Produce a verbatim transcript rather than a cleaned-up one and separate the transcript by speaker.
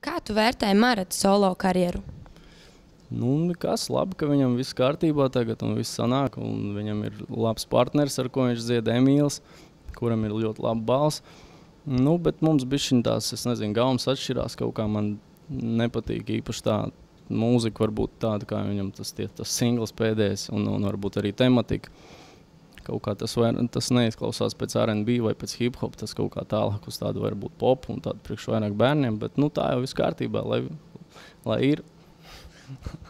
Speaker 1: Kā tu vērtē Marata solo karjeru?
Speaker 2: Nu, nekas labi, ka viņam viss kārtībā tagad un viss sanāk. Un viņam ir labs partners, ar ko viņš dzied, Emīls, kuram ir ļoti laba balss. Nu, bet mums bišķiņ tās, es nezinu, gaumas atšķirās. Kaut kā man nepatīk īpaši tā mūzika, varbūt tāda, kā viņam tas, tie, tas singles pēdējais un, un varbūt arī tematika. Kaut kā tas, var, tas neizklausās pēc R and B vai pēc hip-hop, tas kaut kā tālāk uz tādu varbūt popu un tādu priekš vairāk bērniem, bet nu, tā jau viss kārtībā, lai, lai ir.